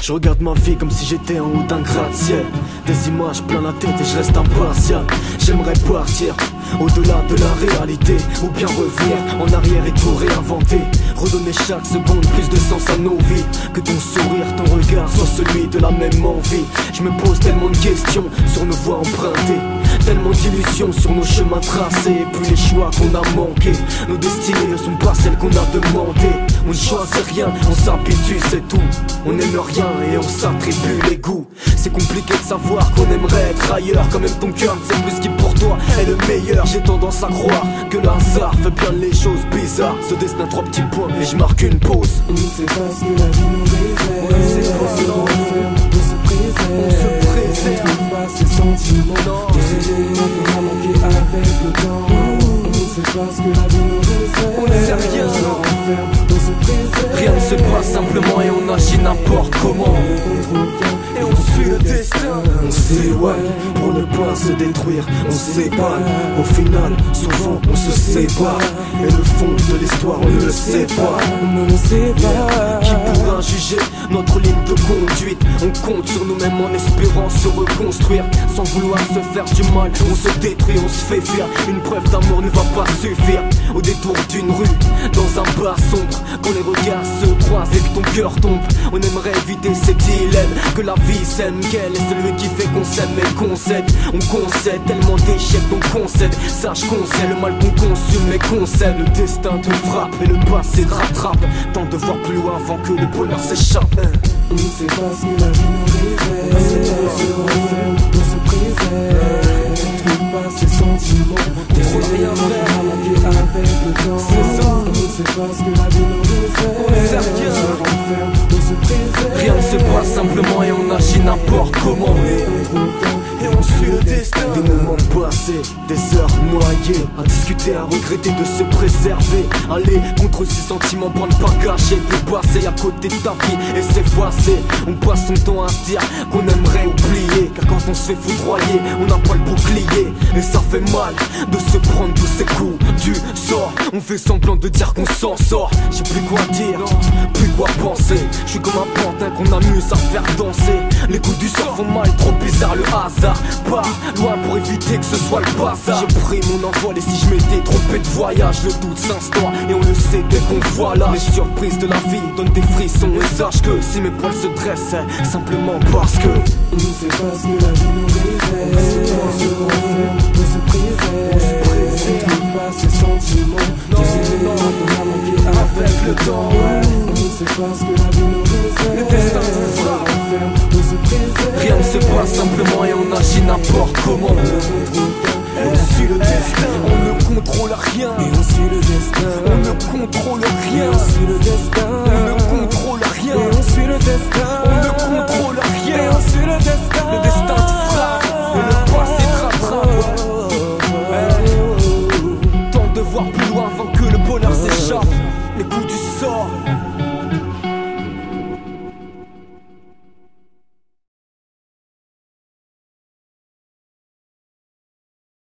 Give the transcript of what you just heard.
Je regarde ma vie comme si j'étais en haut d'un gratte-ciel. Des images plein la tête et je reste impartial. J'aimerais partir au-delà de la réalité, ou bien revenir en arrière et tout réinventer. Redonner chaque seconde plus de sens à nos vies. Que ton sourire, ton regard soit celui de la même envie. Je me pose tellement de questions sur nos voies empruntées, tellement d'illusions sur nos chemins tracés. Et puis les choix qu'on a manqués, nos destinées ne sont pas celles qu'on a demandées. On ne choisit rien, on s'habitue, c'est tout. On n'aime rien et on s'attribue les goûts. C'est compliqué de savoir qu'on aimerait être ailleurs. Quand même ton cœur ne sait plus ce qui pour toi est le meilleur. J'ai tendance à croire que le hasard fait bien les choses bizarres. Ce destin 3 petits points et je marque une pause. On ne sait pas ce que la vie nous réserve. On ne sait pas ce qu'on renferme, on se préserve. On se préserve. On trouve pas ses sentiments. Des éléments qu'on a manqué avec le temps. On ne sait pas ce que la vie nous réserve. On ne sait rien. On se renferme, on se préserve. Rien ne se passe simplement et on agit n'importe comment. On contrôle bien et on suit le destin. On s'éloigne pour ne pas se détruire. On s'épargne, au final, souvent on se sépare. Et le fond de l'histoire, on ne le sait pas. On ne le sait pas. Qui pourra juger notre ligne de conduite? On compte sur nous-mêmes en espérant se reconstruire. Sans vouloir se faire du mal, on se détruit, on se fait fuir. Une preuve d'amour ne va pas suffire. Au détour d'une rue, dans un bar sombre, quand les regards se croisent et que ton cœur tombe, on aimerait éviter ces dilemmes. Que la vie saine, qu'elle est celui qui fait qu'on s'aime mais qu'on cède. On concède tellement d'échecs donc concède. Sache qu'on sait le mal qu'on consume mais qu'on sait. Le destin te frappe et le passé te rattrape. Tente de voir plus loin avant que le bonheur s'échappe. On ne sait pas ce que la vie nous réserve. On se renferme, on se préserve. On ne trouve pas ses sentiments. Des éléments qu'on a manqué avec le temps. On ne sait pas ce que la vie nous réserve. On se renferme, on se préserve. Rien ne se passe simplement et on agit n'importe comment. Et on suit le destin. Des moments passés, des heures noyées, à discuter, à regretter de se préserver. Aller contre ses sentiments pour ne pas gâcher. Puis passer à côté de ta vie et s'effacer. On passe son temps à se dire qu'on aimerait oublier. Car quand on se fait foudroyer, on n'a pas le bouclier. Et ça fait mal de se prendre tous ces coups du sort. On fait semblant de dire qu'on s'en sort. J'ai plus quoi dire, plus quoi penser. Je suis comme un pantin qu'on amuse à faire danser. Les coups du sort font mal, trop bizarre le hasard. Pars loin pour éviter que ce soit le bazar. J'ai pris mon envol et si je m'étais trompé de voyage, le doute s'instaure et on le sait dès qu'on voit là. Les surprises de la vie donnent des frissons et sache que si mes poils se dressent, c'est simplement parce que on ne sait pas ce que la vie nous réserve. On se renferme, on se préserve. On ne trouve pas ses sentiments. Des éléments qu'on a manqué avec le temps. On ne sait pas ce que la vie nous réserve. le destin on se renferme, on se préserve. Rien ne se passe simplement et on agit n'importe comment. Et on suit le destin, on ne contrôle rien. Et on suit le destin. On ne contrôle rien. Et on suit le destin.